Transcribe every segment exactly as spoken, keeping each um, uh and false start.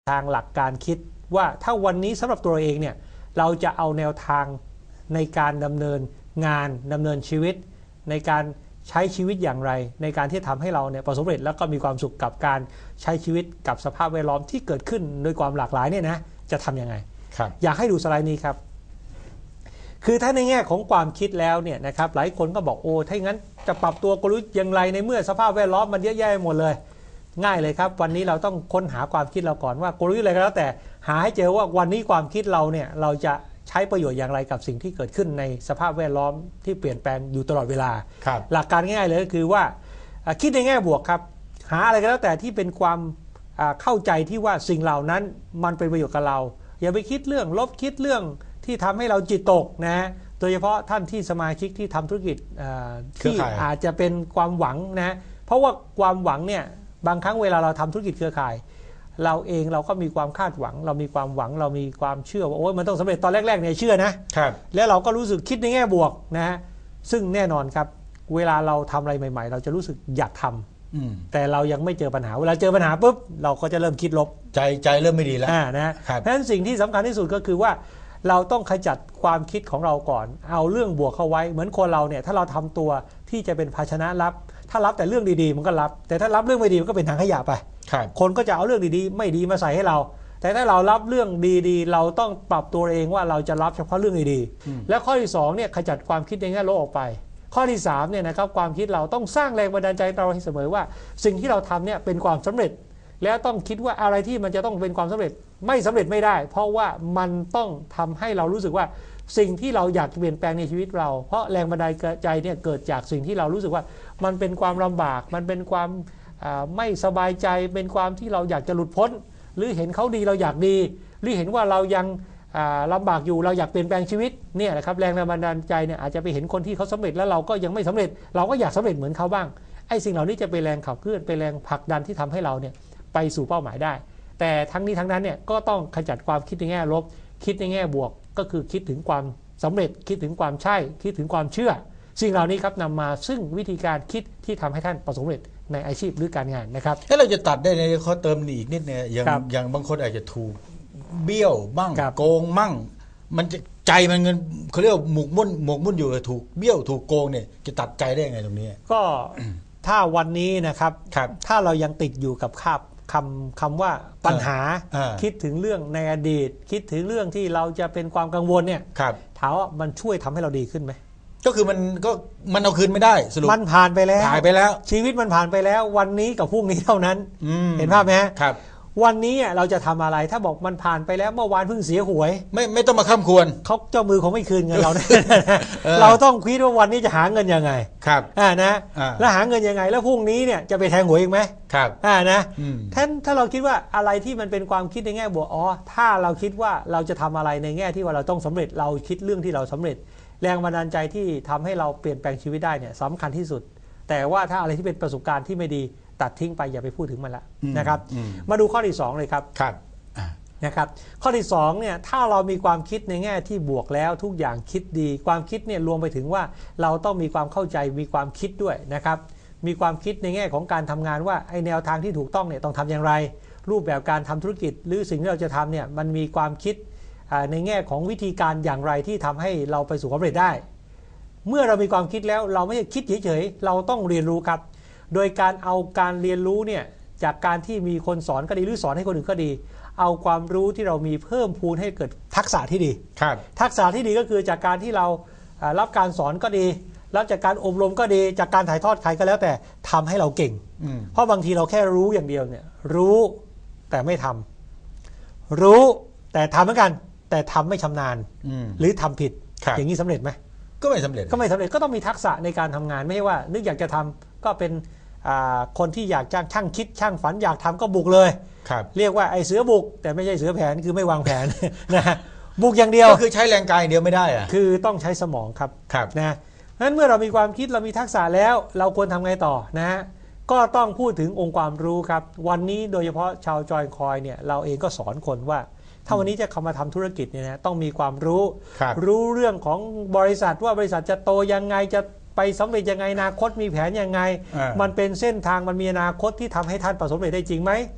ทางหลักการคิดว่าถ้าวันนี้สำหรับตัวเราเองเนี่ยเราจะเอาแนวทางในการดำเนินงานดำเนินชีวิตในการใช้ชีวิตอย่างไรในการที่ทำให้เราเนี่ยประสบความสำเร็จแล้วก็มีความสุขกับการใช้ชีวิตกับสภาพแวดล้อมที่เกิดขึ้นโดยความหลากหลายเนี่ยนะจะทำยังไงอยากให้ดูสไลด์นี้ครับคือถ้าในแง่ของความคิดแล้วเนี่ยนะครับหลายคนก็บอกโอ้ถ้าอย่างนั้นจะปรับตัวกลยุทธ์อย่างไรในเมื่อสภาพแวดล้อมมันเยอะแยะหมดเลยง่ายเลยครับวันนี้เราต้องค้นหาความคิดเราก่อนว่ากลยุทธ์อะไรก็แล้วแต่หาให้เจอว่าวันนี้ความคิดเราเนี่ยเราจะใช้ประโยชน์อย่างไรกับสิ่งที่เกิดขึ้นในสภาพแวดล้อมที่เปลี่ยนแปลงอยู่ตลอดเวลาหลักการง่ายเลยก็คือว่าคิดในแง่บวกครับหาอะไรก็แล้วแต่ที่เป็นความเข้าใจที่ว่าสิ่งเหล่านั้นมันเป็นประโยชน์กับเราอย่าไปคิดเรื่องลบคิดเรื่องที่ทำให้เราจิตตกนะโดยเฉพาะท่านที่สมาชิกที่ทำธุรกิจที่อาจจะเป็นความหวังนะเพราะว่าความหวังเนี่ยบางครั้งเวลาเราทำธุรกิจเครือข่ายเราเองเราก็มีความคาดหวังเรามีความหวังเรามีความเชื่อว่าโอ้ยมันต้องสำเร็จตอนแรกๆเนี่ยเชื่อนะครับแล้วเราก็รู้สึกคิดในแง่บวกนะฮะซึ่งแน่นอนครับเวลาเราทำอะไรใหม่ๆเราจะรู้สึกอยากทำแต่เรายังไม่เจอปัญหาเวลาเจอปัญหาปุ๊บเราก็จะเริ่มคิดลบใจใจเริ่มไม่ดีแล้วนะเพราะฉะนั้นสิ่งที่สำคัญที่สุดก็คือว่าเราต้องขจัดความคิดของเราก่อนเอาเรื่องบวกเข้าไว้เหมือนคนเราเนี่ยถ้าเราทำตัวที่จะเป็นภาชนะรับถ้ารับแต่เรื่องดีๆมันก็รับแต่ถ้ารับเรื่องไม่ดีมันก็เป็นถังขยะไปคนก็จะเอาเรื่องดีๆไม่ดีมาใส่ให้เราแต่ถ้าเรารับเรื่องดีๆเราต้องปรับตัวเองว่าเราจะรับเฉพาะเรื่องดีๆและข้อที่สองเนี่ยขจัดความคิดในแง่ลบออกไปข้อที่สามเนี่ยนะครับความคิดเราต้องสร้างแรงบันดาลใจเราให้เสมอว่าสิ่งที่เราทำเนี่ยเป็นความสำเร็จแล้วต้องคิดว่าอะไรที่มันจะต้องเป็นความสำเร็จไม่สำเร็จไม่ได้เพราะว่ามันต้องทำให้เรารู้สึกว่าสิ่งที่เราอยากเปลี่ยนแปลงในชีวิตเราเพราะแรงบันดาลใจเนี่ยเกิดจากสิ่งที่เรารู้สึกว่ามันเป็นความลำบากมันเป็นความไม่สบายใจเป็นความที่เราอยากจะหลุดพ้นหรือเห็นเขาดีเราอยากดีหรือเห็นว่าเรายังลำบากอยู่เราอยากเปลี่ยนแปลงชีวิตเนี่ยนะครับแรงบันดาลใจเนี่ยอาจจะไปเห็นคนที่เขาสำเร็จแล้วเราก็ยังไม่สำเร็จเราก็อยากสำเร็จเหมือนเขาบ้างไอ้สิ่งเหล่านี้จะเป็นแรงขับเคลื่อนเป็นแรงผลักดันที่ทำให้เราเนี่ยไปสู่เป้าหมายได้แต่ทั้งนี้ทั้งนั้นเนี่ยก็ต้องขจัดความคิดในแง่ลบคิดในแง่บวกก็คือคิดถึงความสำเร็จคิดถึงความใช่คิดถึงความเชื่อสิ่งเหล่านี้ครับนำมาซึ่งวิธีการคิดที่ทำให้ท่านประสบความสำเร็จในอาชีพหรือการงานนะครับถ้าเราจะตัดได้ในเขาเติมอีกนิดเนี่ยอย่างอย่างบางคนอาจจะถูกเบี้ยวมั่งโกงมั่งมันจะใจมันเงินเขาเรียกหมกมุ่นหมกมุ่นอยู่ถูกเบี้ยวถูกโกงเนี่ยจะตัดใจได้ยังไงตรงนี้ก็ถ้าวันนี้นะครับถ้าเรายังติดอยู่กับคาบคำคำว่าปัญหาคิดถึงเรื่องในอดีตคิดถึงเรื่องที่เราจะเป็นความกังวลเนี่ยถามว่ามันช่วยทำให้เราดีขึ้นไหมก็คือมันก็มันเอาคืนไม่ได้สรุปมันผ่านไปแล้วผ่านไปแล้วชีวิตมันผ่านไปแล้ววันนี้กับพรุ่งนี้เท่านั้นเห็นภาพไหมครับวันนี้เราจะทำอะไรถ้าบอกมันผ่านไปแล้วเมื่อวานเพิ่งเสียหวยไม่ไม่ต้องมาค้ำควรเขาเจ้ามือเขาไม่คืนเงินเราเราต้องคิดว่าวันนี้จะหาเงินยังไงครับอ่านะแล้วหาเงินยังไงแล้วพรุ่งนี้เนี่ยจะไปแทงหวยอีกไหมครับอ่านะท่านถ้าเราคิดว่าอะไรที่มันเป็นความคิดในแง่บวกอ๋อถ้าเราคิดว่าเราจะทำอะไรในแง่ที่ว่าเราต้องสำเร็จเราคิดเรื่องที่เราสำเร็จแรงบันดาลใจที่ทำให้เราเปลี่ยนแปลงชีวิตได้เนี่ยสำคัญที่สุดแต่ว่าถ้าอะไรที่เป็นประสบการณ์ที่ไม่ดีตัดทิ้งไปอย่าไปพูดถึงมันละนะครับมาดูข้อที่สองเลยครับครับนะครับข้อที่สองเนี่ยถ้าเรามีความคิดในแง่ที่บวกแล้วทุกอย่างคิดดีความคิดเนี่ยรวมไปถึงว่าเราต้องมีความเข้าใจมีความคิดด้วยนะครับมีความคิดในแง่ของการทำงานว่าไอแนวทางที่ถูกต้องเนี่ยต้องทำอย่างไรรูปแบบการทำธุรกิจหรือสิ่งที่เราจะทำเนี่ยมันมีความคิดในแง่ของวิธีการอย่างไรที่ทำให้เราไปสู่ความสำเร็จได้เมื่อเรามีความคิดแล้วเราไม่ใช่คิดเฉยๆเราต้องเรียนรู้ครับโดยการเอาการเรียนรู้เนี่ยจากการที่มีคนสอนก็ดีหรือสอนให้คนอื่นก็ดีเอาความรู้ที่เรามีเพิ่มพูนให้เกิดทักษะที่ดีครับทักษะที่ดีก็คือจากการที่เรารับการสอนก็ดีรับจากการอบรมก็ดีจากการถ่ายทอดใครก็แล้วแต่ทำให้เราเก่งเพราะบางทีเราแค่รู้อย่างเดียวเนี่ยรู้แต่ไม่ทำรู้แต่ทำเหมือนกันแต่ทำไม่ชำนาญหรือทำผิดอย่างนี้สำเร็จไหมก็ไม่สำเร็จก็ไม่สำเร็จก็ต้องมีทักษะในการทำงานไม่ใช่ว่านึกอยากจะทำก็เป็นคนที่อยากจ้างช่างคิดช่างฝันอยากทำก็บุกเลยเรียกว่าไอ้เสือบุกแต่ไม่ใช่เสือแผนคือไม่วางแผนนะบุกอย่างเดียวก็คือใช้แรงกายเดียวไม่ได้อะคือต้องใช้สมองครับนะนั้นเมื่อเรามีความคิดเรามีทักษะแล้วเราควรทำไงต่อนะฮะก็ต้องพูดถึงองค์ความรู้ครับวันนี้โดยเฉพาะชาวจอยคอยเนี่ยเราเองก็สอนคนว่าถ้าวันนี้จะเข้ามาทำธุรกิจเนี่ยนะต้องมีความรู้รู้เรื่องของบริษัทว่าบริษัทจะโตยังไงจะไปสำเร็จยังไงอนาคตมีแผนยังไงมันเป็นเส้นทางมันมีอนาคตที่ทำให้ท่านประสบความสำเร็จได้จริงไหม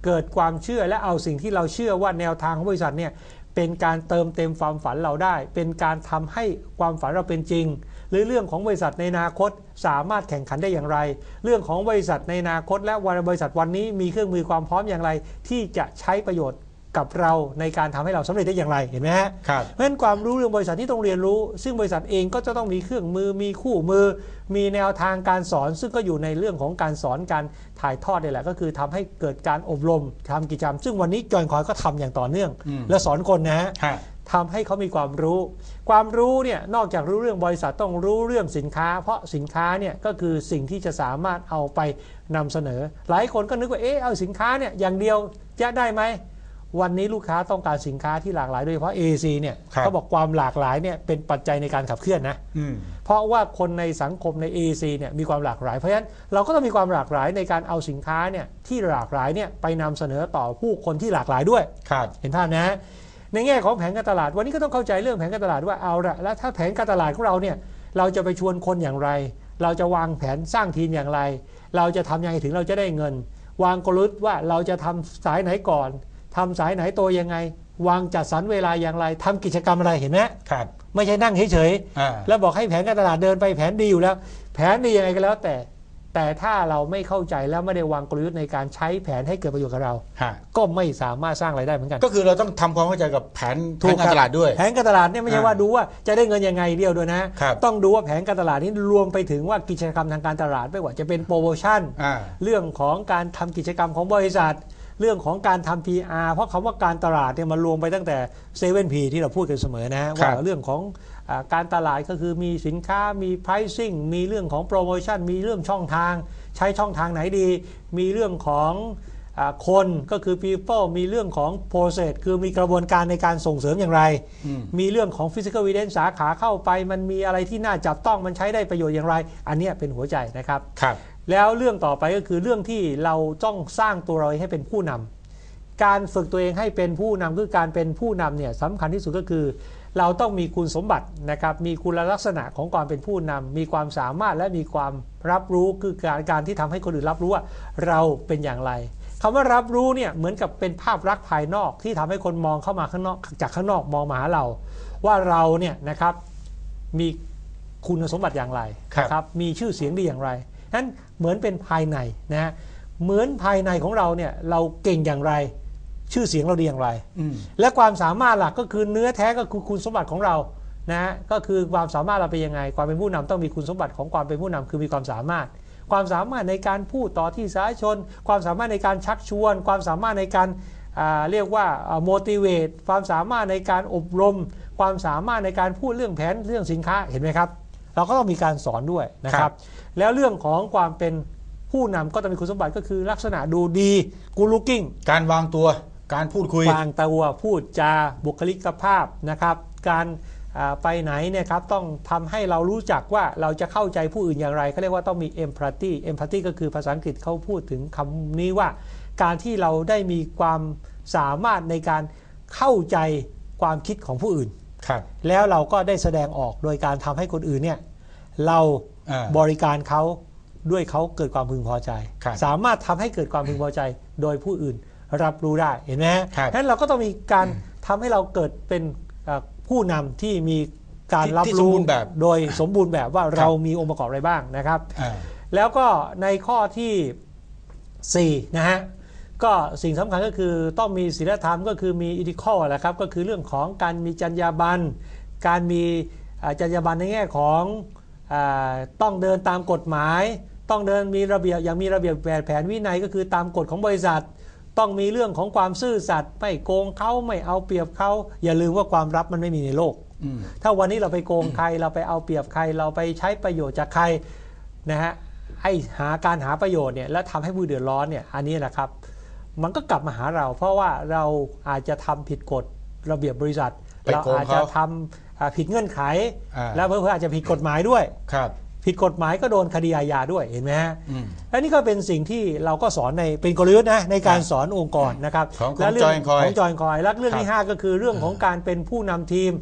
เกิดความเชื่อและเอาสิ่งที่เราเชื่อว่าแนวทางของบริษัทเนี่ยเป็นการเติมเต็มความฝันเราได้เป็นการทำให้ความฝันเราเป็นจริงหรือเรื่องของบริษัทในอนาคตสามารถแข่งขันได้อย่างไรเรื่องของบริษัทในอนาคตและบริษัทวันนี้มีเครื่องมือความพร้อมอย่างไรที่จะใช้ประโยชน์กับเราในการทำให้เราสำเร็จได้อย่างไรเห็นไหมฮะครับเพราะฉะนั้นความรู้เรื่องบริษัทที่ต้องเรียนรู้ซึ่งบริษัทเองก็จะต้องมีเครื่องมือมีคู่มือมีแนวทางการสอนซึ่งก็อยู่ในเรื่องของการสอนการถ่ายทอดนี่แหละก็คือทำให้เกิดการอบรมทำกิจกรรมซึ่งวันนี้จอยคอยก็ทำอย่างต่อเนื่องและสอนคนนะฮะทำให้เขามีความรู้ความรู้เนี่ยนอกจากรู้เรื่องบริษัทต้องรู้เรื่องสินค้าเพราะสินค้าเนี่ยก็คือสิ่งที่จะสามารถเอาไปนำเสนอหลายคนก็นึกว่าเอ๊ะเอาสินค้าเนี่ยอย่างเดียวจะได้ไหมวันนี้ลูกค้าต้องการสินค้าที่หลากหลายโดยเฉพาะ เอ ซี เนี่ยเขาบอกความหลากหลายเนี่ยเป็นปัจจัยในการขับเคลื่อนนะเพราะว่าคนในสังคมใน เอ ซี เนี่ยมีความหลากหลายเพราะฉะนั้นเราก็ต้องมีความหลากหลายในการเอาสินค้าเนี่ยที่หลากหลายเนี่ยไปนำเสนอต่อผู้คนที่หลากหลายด้วยเห็นภาพนะในแง่ของแผนการตลาดวันนี้ก็ต้องเข้าใจเรื่องแผนการตลาดว่าเอาละแล้วถ้าแผนการตลาดของเราเนี่ยเราจะไปชวนคนอย่างไรเราจะวางแผนสร้างทีมอย่างไรเราจะทำยังไงถึงเราจะได้เงินวางกลยุทธ์ว่าเราจะทำสายไหนก่อนทำสายไหนตัวยังไงวางจัดสรรเวลาอย่างไรทำกิจกรรมอะไรเห็นไหมครับไม่ใช่นั่งเฉยๆแล้วบอกให้แผนการตลาดเดินไปแผนดีอยู่แล้วแผนดียังไงก็แล้วแต่แต่ถ้าเราไม่เข้าใจแล้วไม่ได้วางกลยุทธ์ในการใช้แผนให้เกิดประโยชน์กับเราก็ไม่สามารถสร้างรายได้เหมือนกันก็คือเราต้องทำความเข้าใจกับแผนแผนการตลาดด้วยแผนการตลาดเนี่ยไม่ใช่ว่าดูว่าจะได้เงินยังไงเดียวด้วยนะต้องดูว่าแผนการตลาดนี้รวมไปถึงว่ากิจกรรมทางการตลาดไม่ว่าจะเป็นโปรโมชั่นเรื่องของการทำกิจกรรมของบริษัทเรื่องของการทำ พี อาร์ เพราะคำว่าการตลาดเนี่ยมันรวมไปตั้งแต่ เซเว่น พี ที่เราพูดกันเสมอนะว่าเรื่องของการตลาดก็คือมีสินค้ามี pricing มีเรื่องของโปรโมชั่นมีเรื่องช่องทางใช้ช่องทางไหนดีมีเรื่องของคนก็คือ people มีเรื่องของ process คือมีกระบวนการในการส่งเสริมอย่างไรมีเรื่องของ physical evidence สาขาเข้าไปมันมีอะไรที่น่าจับต้องมันใช้ได้ประโยชน์อย่างไรอันนี้เป็นหัวใจนะครับครับแล้วเรื่องต่อไปก็คือเรื่องที่เราต้องสร้างตัวเราให้เป็นผู้นำการฝึกตัวเองให้เป็นผู้นำคือการเป็นผู้นำเนี่ยสำคัญที่สุดก็คือเราต้องมีคุณสมบัตินะครับมีคุณลักษณะของความเป็นผู้นำมีความสามารถและมีความรับรู้คือการการที่ทำให้คนอื่นรับรู้ว่าเราเป็นอย่างไรคำว่ารับรู้เนี่ยเหมือนกับเป็นภาพลักษณ์ภายนอกที่ทำให้คนมองเข้ามาข้างนอกจากข้างนอกมองมาหาเราว่าเราเนี่ยนะครับมีคุณสมบัติอย่างไรนะครับมีชื่อเสียงดีอย่างไรนั้นเหมือนเป็นภายในนะฮะเหมือนภายในของเราเนี่ยเราเก่งอย่างไรชื่อเสียงเราดีอย่างไรและความสามารถหลักก็คือเนื้อแท้ก็คือคุณสมบัติของเรานะฮะก็คือความสามารถเราเป็นยังไงความเป็นผู้นำต้องมีคุณสมบัติของความเป็นผู้นำคือมีความสามารถความสามารถในการพูดต่อที่สาธารณชนความสามารถในการชักชวนความสามารถในการเรียกว่า motivate ความสามารถในการอบรมความสามารถในการพูดเรื่องแผนเรื่องสินค้าเห็นไหมครับเราก็ต้องมีการสอนด้วยนะครับแล้วเรื่องของความเป็นผู้นำก็ต้องมีคุณสมบัติก็คือลักษณะดูดีกูดลุคกิ้งการวางตัวการพูดคุยวางตัวพูดจาบุคลิกภาพนะครับการไปไหนเนี่ยครับต้องทำให้เรารู้จักว่าเราจะเข้าใจผู้อื่นอย่างไรเขาเรียกว่าต้องมี empathy empathy ก็คือภาษาอังกฤษเขาพูดถึงคำนี้ว่าการที่เราได้มีความสามารถในการเข้าใจความคิดของผู้อื่นแล้วเราก็ได้แสดงออกโดยการทำให้คนอื่นเนี่ยเราบริการเขาด้วยเขาเกิดความพึงพอใจสามารถทำให้เกิดความพึงพอใจโดยผู้อื่นรับรู้ได้เห็นไหมฉะนั้นเราก็ต้องมีการทำให้เราเกิดเป็นผู้นำที่มีการรับรู้แบบโดยสมบูรณ์แบบว่าเรามีองค์ประกอบอะไรบ้างนะครับแล้วก็ในข้อที่สี่นะฮะก็สิ่งสำคัญก็คือต้องมีศีลธรรมก็คือมีอีทิคอลแหละครับก็คือเรื่องของการมีจรรยาบรรณการมีจรรยาบรรณในแง่ของต้องเดินตามกฎหมายต้องเดินมีระเบียบอย่างมีระเบียบแผนวินัยก็คือตามกฎของบริษัทต้องมีเรื่องของความซื่อสัตย์ไม่โกงเขาไม่เอาเปรียบเขาอย่าลืมว่าความลับมันไม่มีในโลกถ้าวันนี้เราไปโกงใครเราไปเอาเปรียบใครเราไปใช้ประโยชน์จากใครนะฮะให้หาการหาประโยชน์เนี่ยแล้วทำให้ผู้เดือดร้อนเนี่ยอันนี้แหละครับมันก็กลับมาหาเราเพราะว่าเราอาจจะทำผิดกฎระเบียบบริษัทเราอาจจะทำผิดเงื่อนไขแล้วเพื่ออาจจะผิดกฎหมายด้วยผิดกฎหมายก็โดนคดีอาญาด้วยเห็นไหมฮะและนี่ก็เป็นสิ่งที่เราก็สอนในเป็นกลยุทธ์นะในการสอนองค์กรนะครับและเรื่องของจอยคอยและเรื่องที่ห้าก็คือเรื่องของการเป็นผู้นำทีม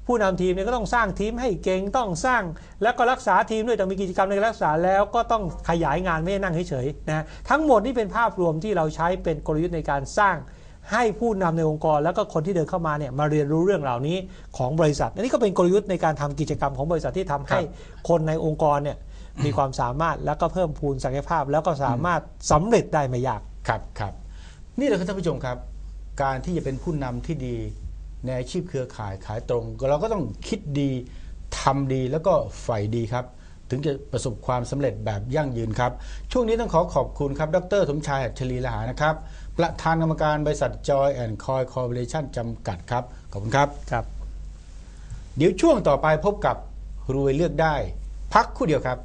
ผู้นำทีมเนี่ยก็ต้องสร้างทีมให้เก่งต้องสร้างแล้วก็รักษาทีมด้วยต้องมีกิจกรรมในการรักษาแล้วก็ต้องขยายงานไม่นั่งเฉยๆนะทั้งหมดนี่เป็นภาพรวมที่เราใช้เป็นกลยุทธ์ในการสร้างให้ผู้นำในองค์กรแล้วก็คนที่เดินเข้ามาเนี่ยมาเรียนรู้เรื่องเหล่านี้ของบริษัทอันนี้ก็เป็นกลยุทธ์ในการทำกิจกรรมของบริษัทที่ทำให้คนในองค์กรเนี่ยมีความสามารถแล้วก็เพิ่มพูนศักยภาพแล้วก็สามารถสำเร็จได้ไม่ยากครับครับนี่แหละครับท่านผู้ชมครับการที่จะเป็นผู้นำที่ดีในอาชีพเครือข่ายขายตรงเราก็ต้องคิดดีทำดีแล้วก็ใฝ่ดีครับถึงจะประสบความสำเร็จแบบยั่งยืนครับช่วงนี้ต้องขอขอบคุณครับดร.สมชาย หัตถลีละหานะครับประธานกรรมการบริษัท Joy แอนด์ Coy Corporation จำกัดครับขอบคุณครับครับเดี๋ยวช่วงต่อไปพบกับรวยเลือกได้พักครู่เดียวครับ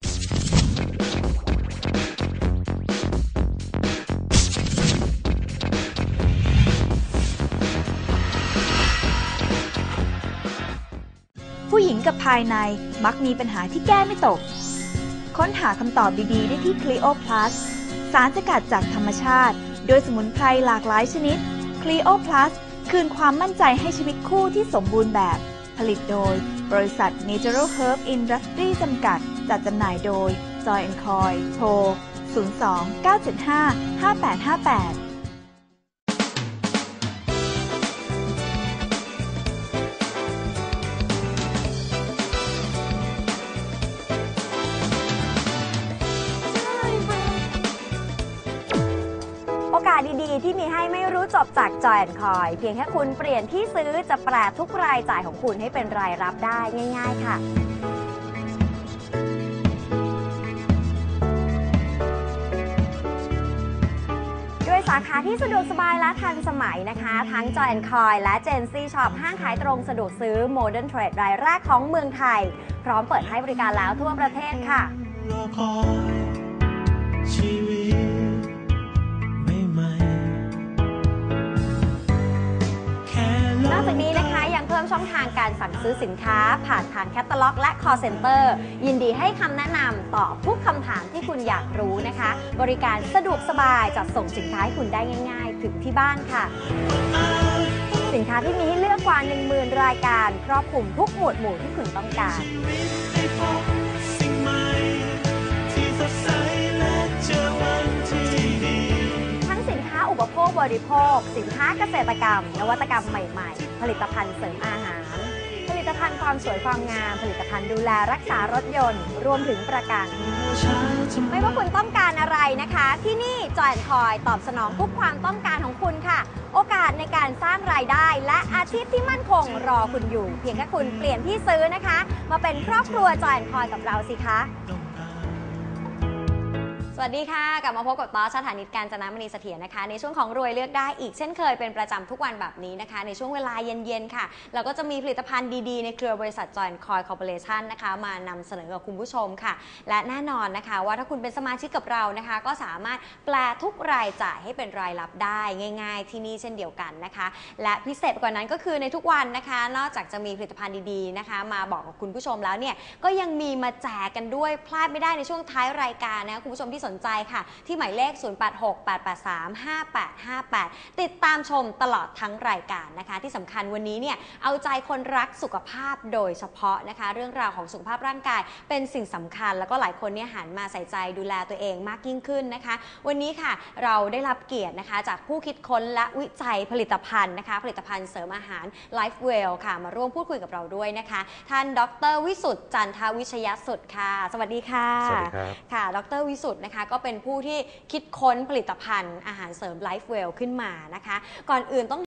ผู้หญิงกับภายในมักมีปัญหาที่แก้ไม่ตกค้นหาคำตอบดีๆได้ที่ Clio Plus สารสกัดจากธรรมชาติโดยสมุนไพรหลากหลายชนิด Clio Plus คืนความมั่นใจให้ชีวิตคู่ที่สมบูรณ์แบบผลิตโดยบริษัท Natural Herb Industry จำกัดจัดจำหน่ายโดย Joy แอนด์ Coy โทร ศูนย์ สอง เก้า เจ็ด ห้า ห้า แปด ห้า แปดโอกาสดีๆที่มีให้ไม่รู้จบจาก Joy แอนด์ Coy เพียงแค่คุณเปลี่ยนที่ซื้อจะแปลทุกรายจ่ายของคุณให้เป็นรายรับได้ง่ายๆค่ะด้วยสาขาที่สะดวกสบายและทันสมัยนะคะทั้ง Joy แอนด์ Coy และ Gency Shop ห้างขายตรงสะดวกซื้อ Modern Trade รายแรกของเมืองไทยพร้อมเปิดให้บริการแล้วทั่วประเทศค่ะนอกจากนี้นะคะยังเพิ่มช่องทางการสั่งซื้อสินค้าผ่านทางแคตตาล็อกและ call center ยินดีให้คำแนะนำตอบทุกคำถามที่คุณอยากรู้นะคะบริการสะดวกสบายจัดส่งสินค้าให้คุณได้ง่ายๆถึงที่บ้านค่ะสินค้าที่มีให้เลือกกว่า หนึ่งหมื่น รายการครอบคลุมทุกหมวดหมู่ที่คุณต้องการอุปโภคบริโภคสินค้าเกษตรกรรมนวัตกรรมใหม่ๆผลิตภัณฑ์เสริมอาหารผลิตภัณฑ์ความสวยความงามผลิตภัณฑ์ดูแลรักษารถยนต์รวมถึงประกันไม่ว่าคุณต้องการอะไรนะคะที่นี่ Joy แอนด์ Coy ตอบสนองทุกความต้องการของคุณค่ะโอกาสในการสร้างรายได้และอาชีพที่มั่นคงรอคุณอยู่เพียงแค่คุณเปลี่ยนที่ซื้อนะคะมาเป็นครอบครัว Joy แอนด์ Coy กับเราสิคะสวัสดีค่ะกลับมาพบกับต๊อสถานิต กาญจนมณีเสถียรนะคะในช่วงของรวยเลือกได้อีกเช่นเคยเป็นประจำทุกวันแบบนี้นะคะในช่วงเวลาเย็นๆค่ะเราก็จะมีผลิตภัณฑ์ดีๆในเครือบริษัท Joy แอนด์ Coy Corporation นะคะมานำเสนอกับคุณผู้ชมค่ะและแน่นอนนะคะว่าถ้าคุณเป็นสมาชิกกับเรานะคะก็สามารถแปลทุกรายจ่ายให้เป็นรายรับได้ง่ายๆที่นี่เช่นเดียวกันนะคะและพิเศษกว่านั้นก็คือในทุกวันนะคะนอกจากจะมีผลิตภัณฑ์ดีๆนะคะมาบอกกับคุณผู้ชมแล้วเนี่ยก็ยังมีมาแจกกันด้วยพลาดไม่ได้ในช่วงท้ายรายการนะคุณผู้ชมที่สนใจค่ะที่หมายเลข ศูนย์ แปด หก แปด แปด สาม ห้า แปด ห้า แปด ติดตามชมตลอดทั้งรายการนะคะที่สำคัญวันนี้เนี่ยเอาใจคนรักสุขภาพโดยเฉพาะนะคะเรื่องราวของสุขภาพร่างกายเป็นสิ่งสำคัญแล้วก็หลายคนเนี่ยหันมาใส่ใจดูแลตัวเองมากยิ่งขึ้นนะคะวันนี้ค่ะเราได้รับเกียรตินะคะจากผู้คิดค้นและวิจัยผลิตภัณฑ์นะคะผลิตภัณฑ์เสริมอาหาร LifeWell ค่ะมาร่วมพูดคุยกับเราด้วยนะคะท่านดร.วิสุทธิ์จันทวิชยสุทธิ์ค่ะสวัสดีค่ะสวัสดีครับค่ะดร.วิสุทธิ์นะคะก็เป็นผู้ที่คิดค้นผลิตภัณฑ์อาหารเสริม LifeWell ขึ้นมานะคะก่อนอื่นต้อง